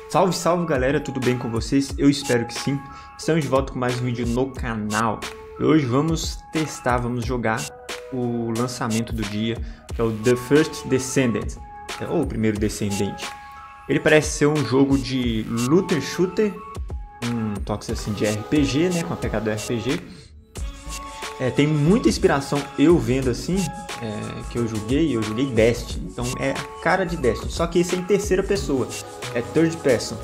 Salve, salve galera, tudo bem com vocês? Eu espero que sim. Estamos de volta com mais um vídeo no canal. E hoje vamos jogar o lançamento do dia, que é o The First Descendant, ou o primeiro descendente. Ele parece ser um jogo de looter shooter, um toque assim de RPG, né, com a pegada do RPG. Tem muita inspiração, eu vendo assim, que eu joguei Destiny, então é a cara de Destiny, só que esse é em terceira pessoa, é third person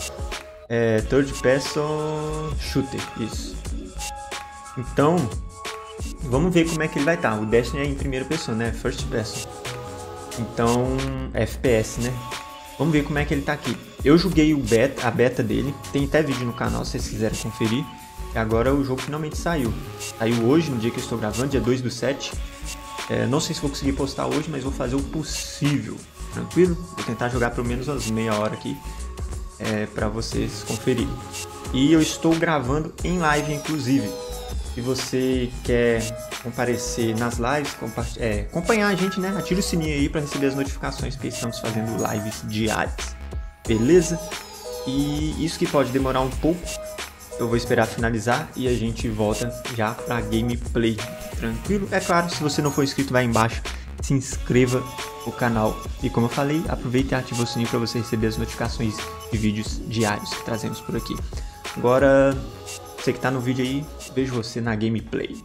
shooter, isso. Então, vamos ver como é que ele vai estar. O Destiny é em primeira pessoa, né, first person, então FPS, né. Vamos ver como é que ele tá aqui. Eu joguei a beta dele, tem até vídeo no canal se vocês quiserem conferir. E agora o jogo finalmente saiu. Saiu hoje, no dia que eu estou gravando, dia 2/7. Não sei se vou conseguir postar hoje, mas vou fazer o possível. Tranquilo? Vou tentar jogar pelo menos umas meia hora aqui, para vocês conferirem. E eu estou gravando em live, inclusive. Se você quer comparecer nas lives, acompanhar a gente, né? Atire o sininho aí para receber as notificações, porque estamos fazendo lives diárias. Beleza? E isso que pode demorar um pouco. Eu vou esperar finalizar e a gente volta já pra gameplay, tranquilo? É claro, se você não for inscrito, vai embaixo, se inscreva no canal. E como eu falei, aproveita e ativa o sininho para você receber as notificações de vídeos diários que trazemos por aqui. Agora, você que tá no vídeo aí, vejo você na gameplay.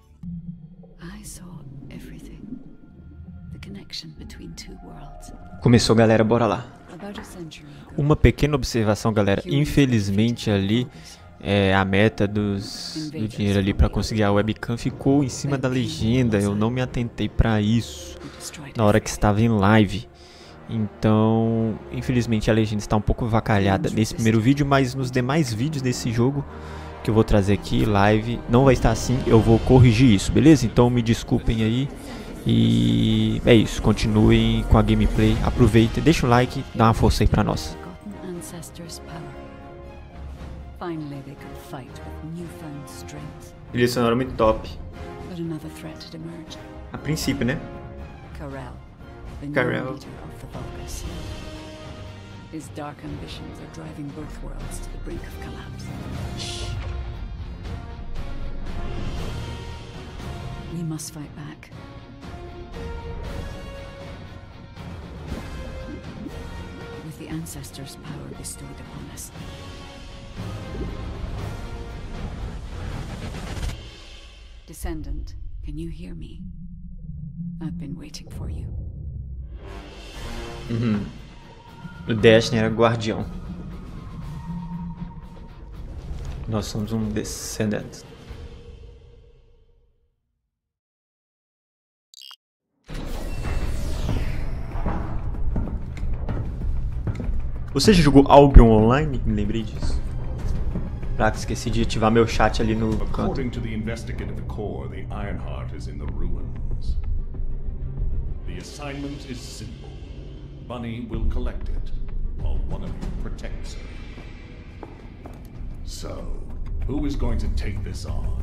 Começou, galera, bora lá. Uma pequena observação, galera, infelizmente ali a meta do dinheiro ali para conseguir a webcam ficou em cima da legenda. Eu não me atentei para isso na hora que estava em live. Então, infelizmente a legenda está um pouco avacalhada nesse primeiro vídeo, mas nos demais vídeos desse jogo que eu vou trazer aqui, live, não vai estar assim. Eu vou corrigir isso, beleza? Então me desculpem aí. E é isso, continuem com a gameplay, aproveitem, deixa o like, dá uma força aí pra nós. Trilha sonora muito top. A princípio, né? Karel. His dark ambitions are driving both worlds to the brink of collapse. We must fight back. With the ancestors' power bestowed upon us. Descendant, can you hear me? I've been waiting for you. O Destiny era guardião. Nós somos um descendente. Você já jogou Albion Online? Me lembrei disso. Caraca, esqueci de ativar meu chat ali no canto. According to the investigative core, the Ironheart is in the ruins. The assignment is simple. Bunny will collect it, while one of you protects her. So, who is going to take this on?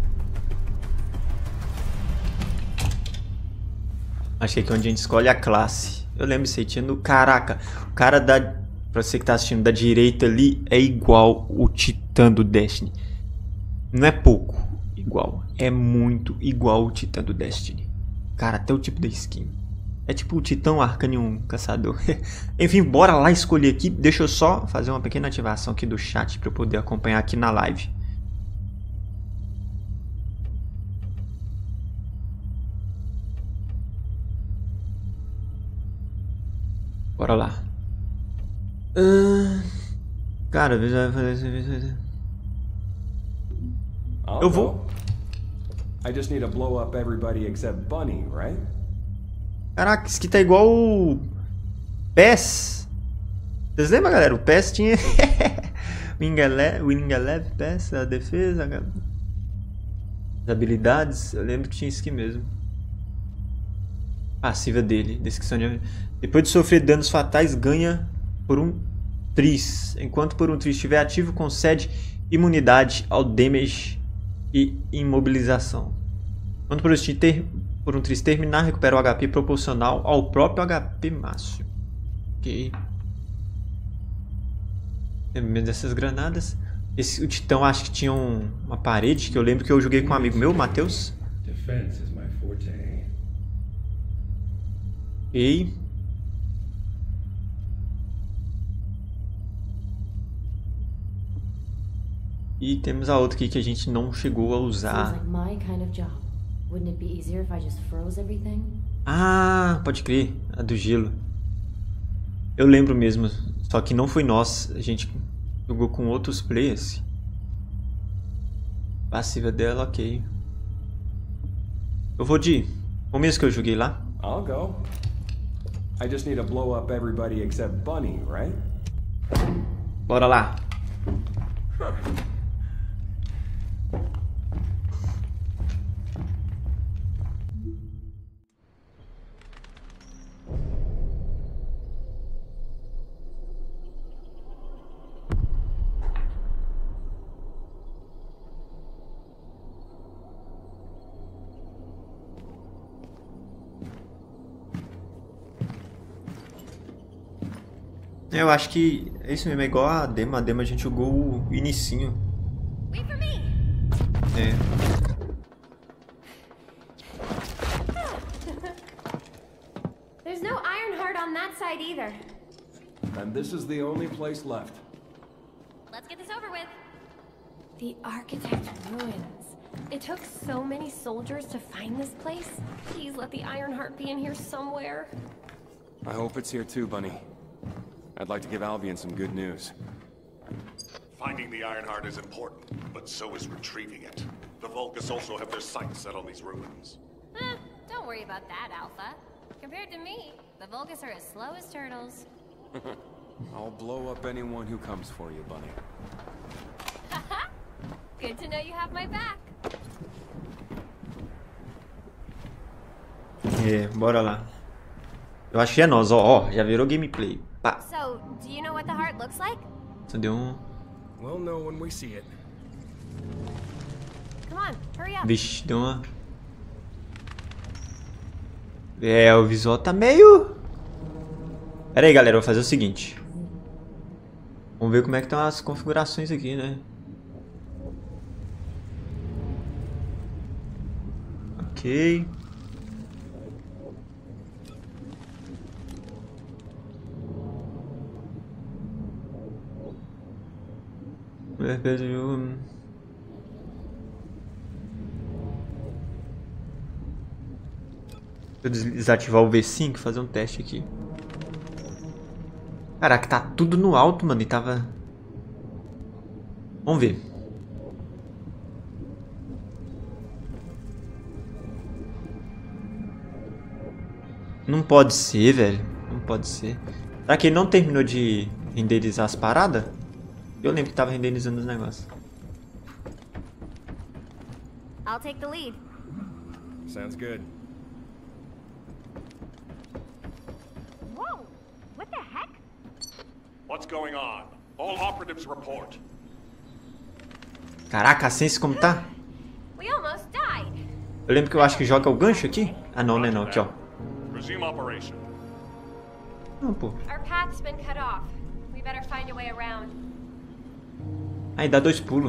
Achei que é onde a gente escolhe a classe. Eu lembro isso aí, tinha no... Caraca, o cara da... Pra você que tá assistindo da direita ali, é igual o Titã do Destiny. Não é pouco igual, é muito igual o Titã do Destiny. Cara, até o tipo da skin. É tipo o Titã Arcanium Caçador. Enfim, bora lá escolher aqui. Deixa eu só fazer uma pequena ativação aqui do chat para eu poder acompanhar aqui na live. Bora lá. Cara, eu vou. I just need to blow up everybody except Bunny, right? Caraca, isso aqui tá igual o PES. Vocês lembram, galera? O PES tinha Winning Eleven, PES, a defesa, as habilidades. Eu lembro que tinha isso aqui mesmo. Passiva dele, descrição de... Depois de sofrer danos fatais, ganha por um tris. Enquanto por um tris estiver ativo, concede imunidade ao damage e imobilização. Quando por um tris terminar, recupera o HP proporcional ao próprio HP máximo. Ok. Tem medo dessas granadas. O Titão acho que tinha uma parede que eu lembro que eu joguei com um amigo meu, o Matheus. Defense is my forte. E temos a outra aqui que a gente não chegou a usar. Ah, pode crer, a do gelo. Eu lembro mesmo, só que não foi nós, a gente jogou com outros players. Passiva dela, ok. Eu vou de começo que eu joguei lá. I'll go. I just need to blow up everybody except Bunny, right? Bora lá. Eu acho que é isso mesmo, é igual a demo. A demo a gente jogou o inicinho. É. There's no Ironheart on that side either. And this is the only place left. Let's get this over with. The Architect Ruins. It took so many soldiers to find this place. Please let the Ironheart be in here somewhere. I hope it's here too, Bunny. I'd like to give Albion some good news. Finding the Ironheart is important, but so is retrieving it. The Vulgus also have their sights set on these ruins. Don't worry about that, Alpha. Compared to me, the Vulgus are as slow as turtles. I'll blow up anyone who comes for you, Bunny. Good to know you have my back. É, bora lá. Eu acho que é nós, ó, já virou gameplay. Pá. So, do you know what the heart looks like? Só deu um... We'll know when we see it. Come on, hurry up. Vixe, deu uma... É, o visual tá meio... Pera aí, galera, eu vou fazer o seguinte. Vamos ver como é que estão as configurações aqui, né? Ok. Deixa eu desativar o V5 e fazer um teste aqui. Caraca, tá tudo no alto, mano, e tava... Vamos ver. Não pode ser, velho. Não pode ser. Será que ele não terminou de renderizar as paradas? Eu lembro que tava renderizando os negócios. I'll take the lead. Sounds good. Whoa! What the heck? What's going on? All operatives report. Caraca, a Sense como tá? We almost died. Eu lembro que eu acho que joga o gancho aqui. Ah, não, né? Não, aqui, ó. Resume operation. Não, pô. Our path's been cut off. We better find a way around. Aí dá 2 pulos.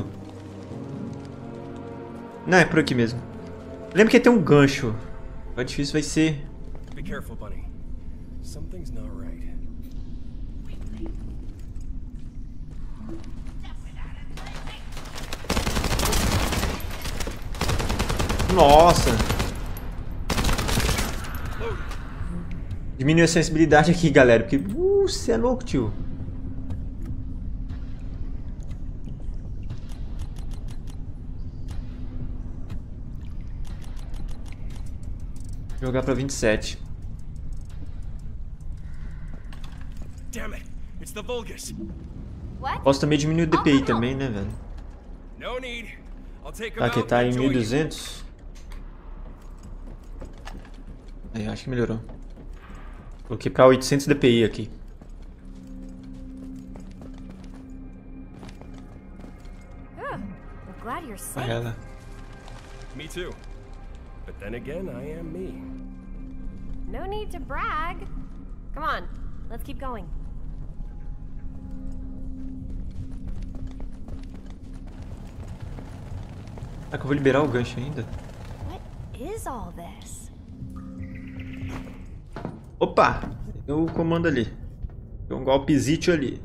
Não, é por aqui mesmo. Lembra que tem um gancho. O difícil vai ser... Be careful, Bunny. Something's not right. Nossa! Diminui a sensibilidade aqui, galera. Porque... Você é louco, tio. Jogar pra 27. Damn it! It's the Vulgus. What? Posso também diminuir o DPI também, né, velho? No need. I'll take him Aqui out tá and em join you. 1200. Aí, acho que melhorou. Coloquei pra 800 DPI aqui. I'm glad you're Pra safe. ela. Me too. But then again, I am me. No need to brag. Come on, let's keep going. Será que eu vou liberar o gancho ainda? What is all this? Opa! Deu o comando ali. Deu um golpezito ali.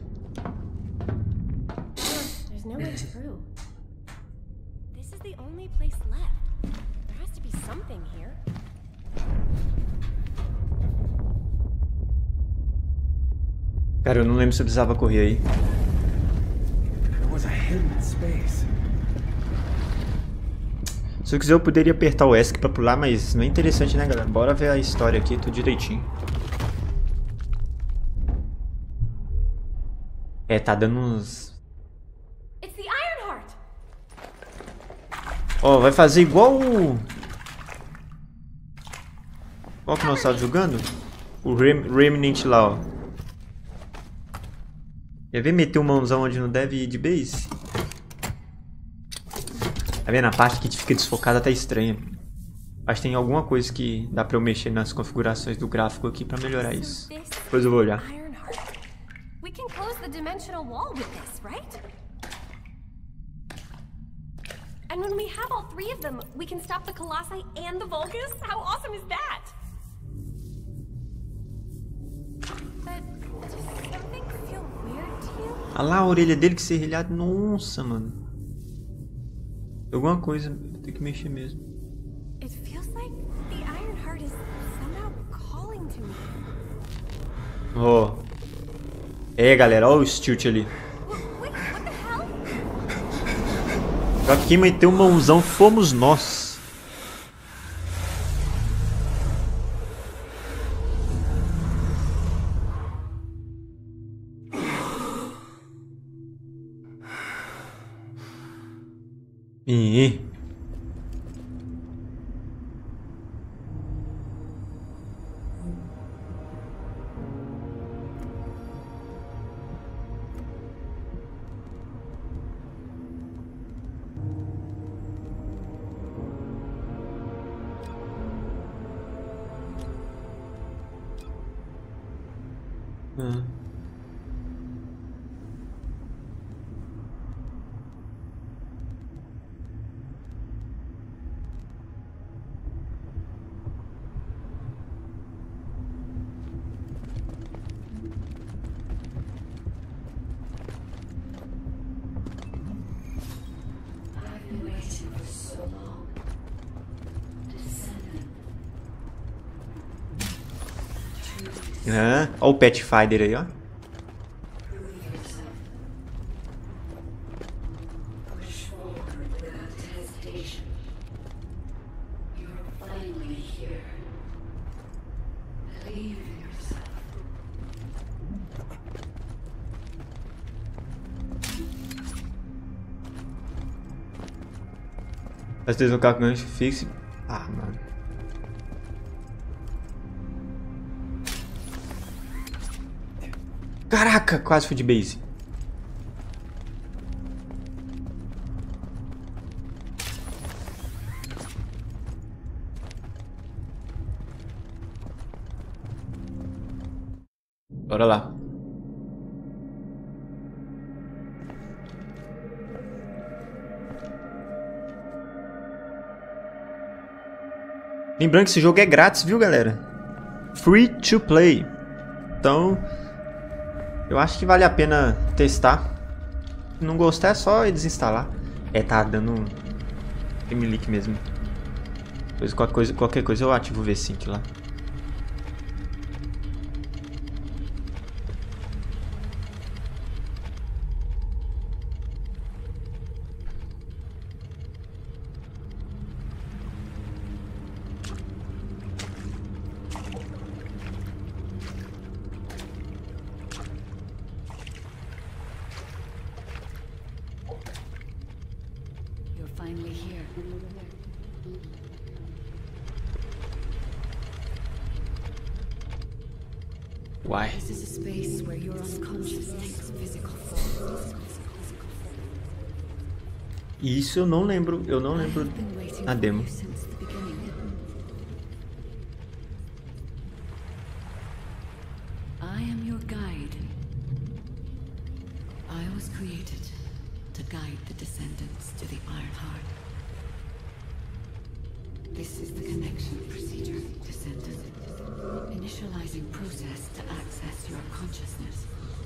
There's no way through. This is the only place left. There has to be something here. Cara, eu não lembro se eu precisava correr aí. There was a hidden space. Se eu quiser eu poderia apertar o ESC pra pular, mas não é interessante, né, galera? Bora ver a história aqui, tudo direitinho. É, tá dando uns... It's the Ironheart. Ó, vai fazer igual o... Qual que nós estávamos jogando? O Remnant lá, ó. Quer ver meter o mãozão onde não deve ir de base? Tá vendo? A parte que fica desfocada tá estranha. Acho que tem alguma coisa que dá pra eu mexer nas configurações do gráfico aqui pra melhorar isso. Depois eu vou olhar. Ironheart. We can close the dimensional wall with this, right? And when we have all three of them, we can stop the Colossi and the Vulgus? How awesome is that? But does something feel weird to you? Olha lá a orelha dele que serrilhada. Nossa, mano. Alguma coisa. Vou ter que mexer mesmo. It feels like the Ironheart is somehow calling to me. Ó. É, galera. Olha o Stilt ali. Wait, what the hell? Só que quem meteu o mãozão fomos nós. Ih. Olha o Pathfinder aí, ó. Às vezes no carro gancho fixo. Ah, mano. Caraca, quase fui de base. Bora lá. Lembrando que esse jogo é grátis, viu, galera? Free to play. Então, eu acho que vale a pena testar. Se não gostar, é só desinstalar. É, tá dando game leak mesmo. Depois, qualquer coisa eu ativo o V5 lá. Finally here. Why? This is a space where your unconscious takes physical form. Isso eu não lembro Been waiting a for demo. you since the beginning. I am your guide. I was created to guide the descendants to the Ironheart. This is the connection procedure, Descendant. Initializing process to access your consciousness.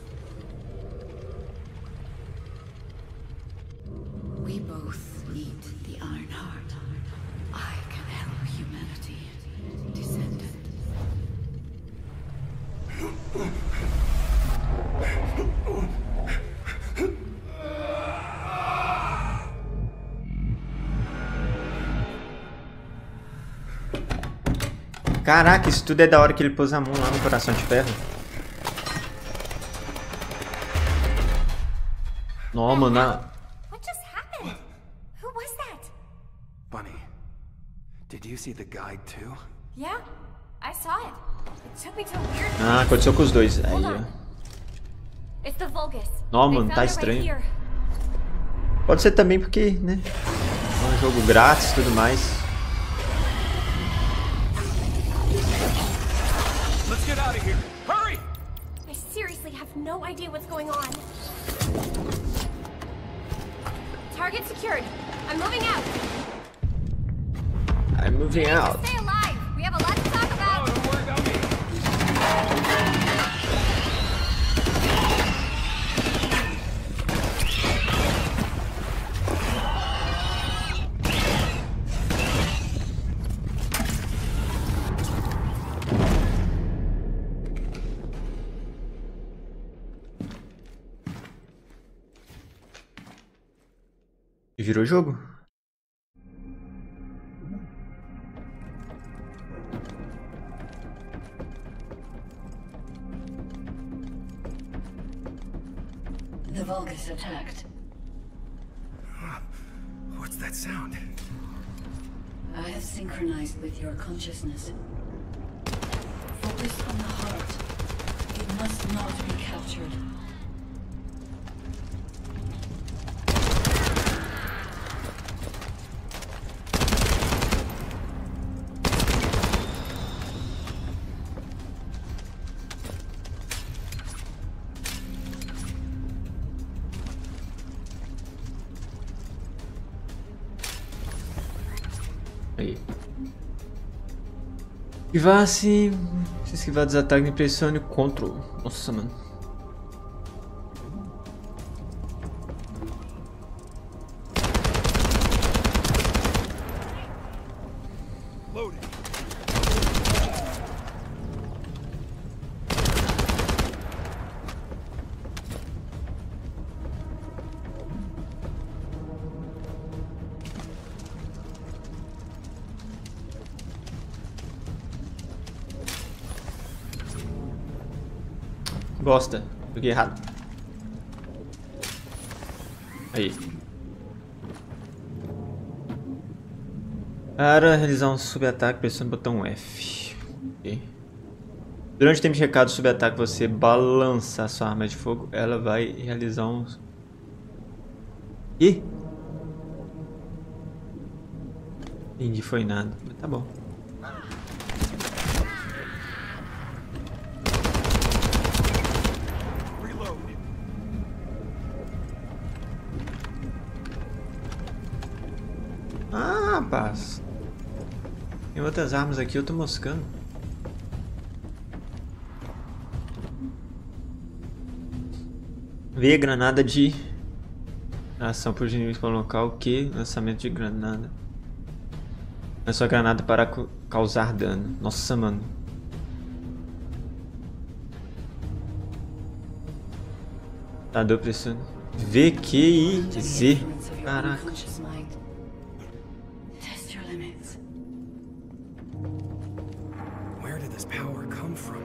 We both need the Iron Heart. I can help humanity, Descendant. Caraca, isso tudo é da hora que ele pôs a mão lá no coração de ferro. Não, mano. What just happened? Who was that? Bunny, did you see the guide too? Yeah, I saw it. It took me to a weird Ah, aconteceu com os dois. Aí, Hold ó. on. It's the Vulgus. Não, They mano, tá found it right estranho. here. Pode ser também porque, né? É um jogo grátis e tudo mais. Let's get out of here! Hurry! I seriously have no idea what's going on. Target secured. I'm moving out. I'm moving out. Stay alive. We have a lot to talk about. Don't worry about me! E virou jogo? The Vulgus attacked. What's that sound? I have synchronized with your consciousness. Focus on the heart. It must not be captured. Aí. Esquivar assim. Se esquivar dos ataques, pressione Ctrl. Nossa, mano. Loaded. Bosta. Joguei errado. Aí. Para realizar um sub-ataque, pressione o botão F. Ok. Durante o tempo de recado sub-ataque, você balança a sua arma de fogo, ela vai realizar um... Ih! Entendi, foi nada. Mas tá bom. Ah, rapaz. Tem outras armas aqui, eu tô moscando. Vê granada de ação por inimigos para o local. Que lançamento de granada. É só granada para causar dano. Nossa, mano. Tá, deu pressão. VQIZ. Caraca. Test your limits. Where did this power come from?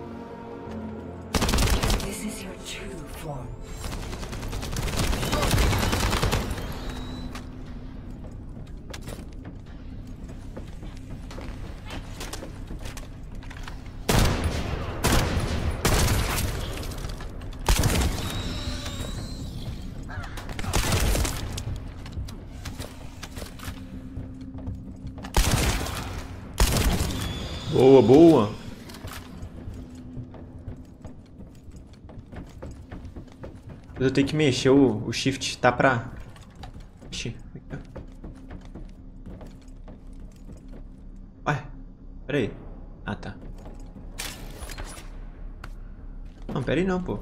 This is your true form. Boa, boa. Eu tenho que mexer o shift, tá pra... Ixi, Pera aí. Ah, tá. Não, pera aí não, pô.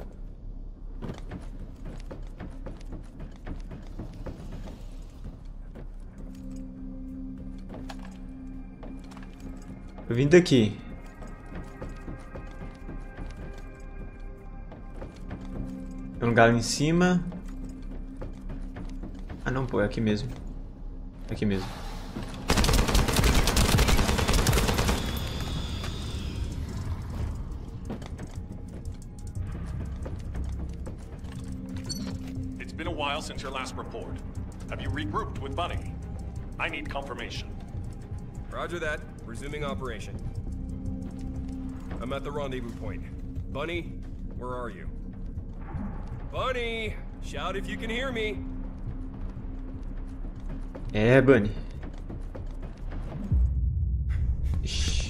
Eu vim daqui. Tem um lugar ali em cima. Ah não, pô, é aqui mesmo. É aqui mesmo. It's been a while since your last report. Have you regrouped with Bunny? I need confirmation. Roger that. Resuming operation. I'm at the rendezvous point. Bunny, where are you? Bunny! Shout if you can hear me! É, Bunny. Ixi.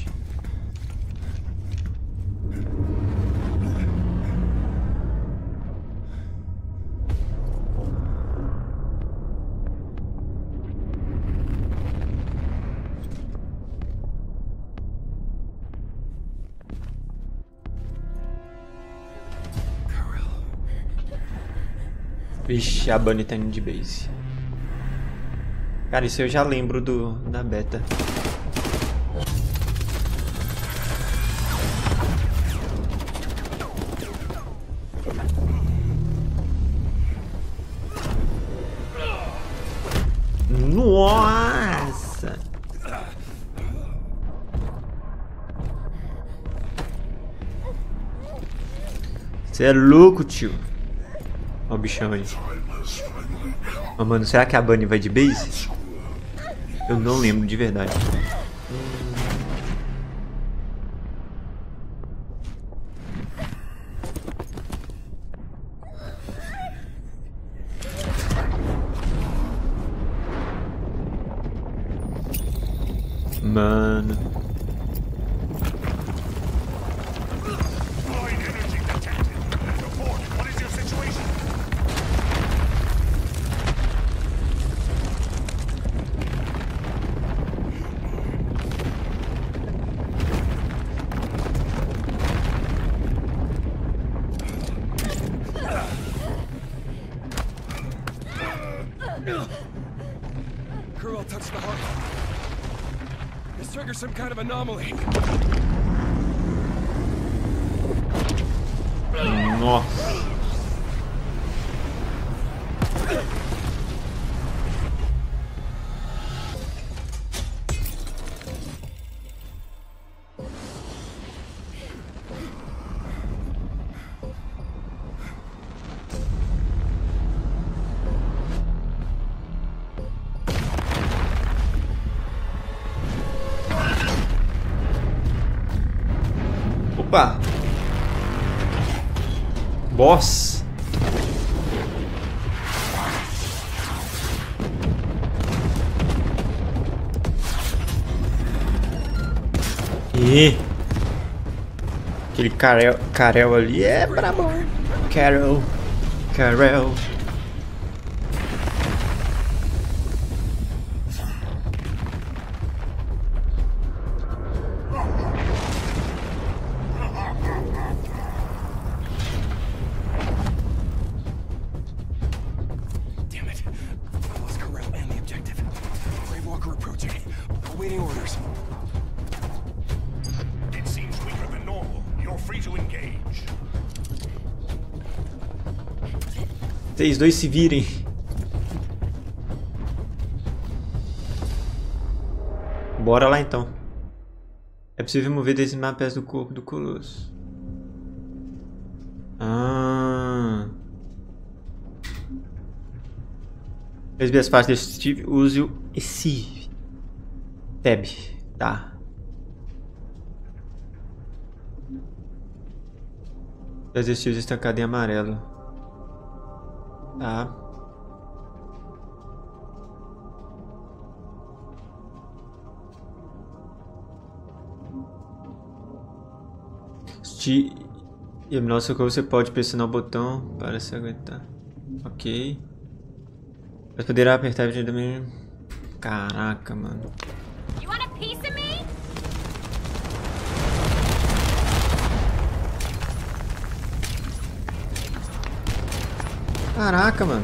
Vixe, a Bunny tá indo de base. Cara, isso eu já lembro da beta. Nossa! Você é louco, tio. Olha o bichão aí. Oh, mano, será que a Bunny vai de base? Eu não lembro de verdade. Mano. Kurl touched the heart. This triggers some kind of anomaly. Nossa. Opa! Boss! E aquele Karel ali é brabo. Karel. Damn it. I lost Kurl and the objective. Grave Walker approaching. Awaiting orders. It seems weaker than normal. You're free to engage. Vocês dois se virem. Bora lá então. É possível mover e dizimar peças do corpo do Colosso. Ah. Receber as partes desse Steve, use o esse tab. Tá. Os estilos estancados em amarelo. Tá. E a nossa socorro você pode pressionar o botão para se aguentar. Ok. Mas poderá apertar e também. Caraca, mano. You want a piece of me? Caraca, mano.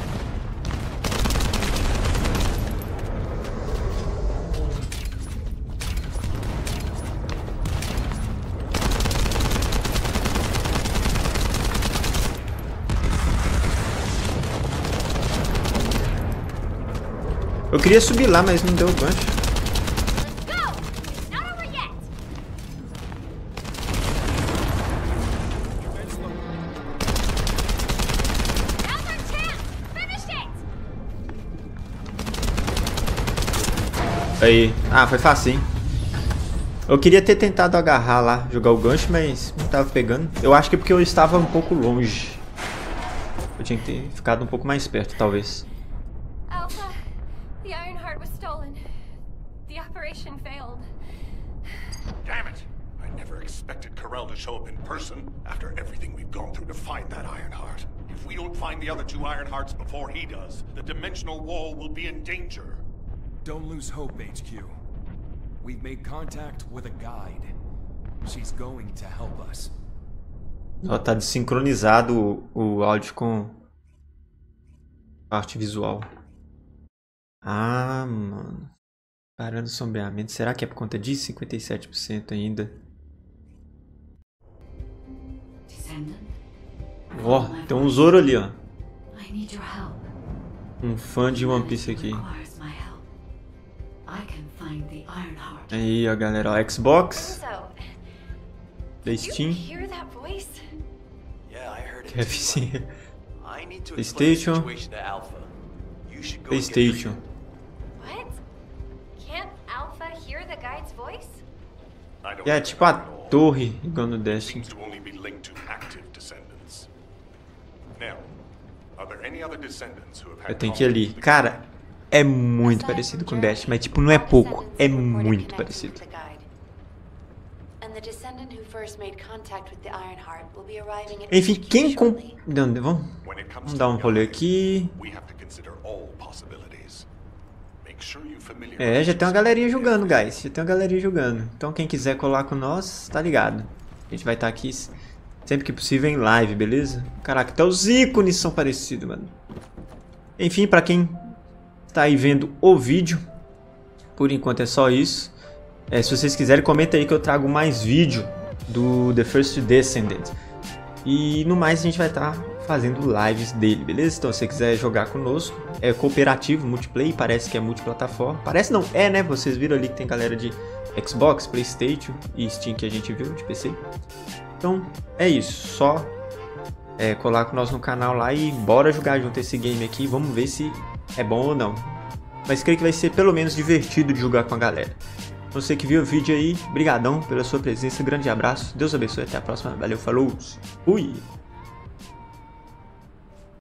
Eu queria subir lá, mas não deu o gancho. Aí. Ah, foi fácil, hein? Eu queria ter tentado agarrar lá, jogar o gancho, mas não tava pegando. Eu acho que é porque eu estava um pouco longe. Eu tinha que ter ficado um pouco mais perto, talvez. Alpha, the Ironheart was stolen. The operation failed. Damn it! I never expected Corell to show up in person after everything we've gone through to find that Ironheart. If we don't find the other two Ironhearts before he does, the dimensional wall will be in danger. Don't lose hope, HQ. We've made contact with a guide. She's going to help us. Ó, tá desincronizado o áudio com a arte visual. Ah, mano. Parando o sombreamento. Será que é por conta disso? 57% ainda. Ó, tem um Zoro ali, ó. Um fã de One Piece aqui. Aí, ó, galera, ó, Xbox, PlayStation, KFC, PlayStation, PlayStation. E é tipo a torre igual no Destiny. Eu tenho que ir ali. Cara, é muito parecido com Dash, mas tipo, não é pouco, é muito parecido. Enfim, quem vamos dar um rolê aqui. É, já tem uma galerinha jogando, guys. Já tem uma galerinha jogando. Então quem quiser colar com nós, tá ligado. A gente vai estar aqui sempre que possível em live, beleza? Caraca, até os ícones são parecidos, mano. Enfim, pra quem tá aí vendo o vídeo, por enquanto é só isso. Se vocês quiserem, comenta aí que eu trago mais vídeo do The First Descendant. E no mais a gente vai estar fazendo lives dele, beleza? Então se você quiser jogar conosco, é cooperativo, multiplayer, parece que é multiplataforma. Parece não, é, né? Vocês viram ali que tem galera de Xbox, PlayStation e Steam que a gente viu, de PC. Então é isso, só colar com nós no canal lá e bora jogar junto esse game aqui. Vamos ver se é bom ou não. Mas creio que vai ser pelo menos divertido de jogar com a galera. Você que viu o vídeo aí, brigadão pela sua presença, grande abraço, Deus abençoe, até a próxima, valeu, falou, fui!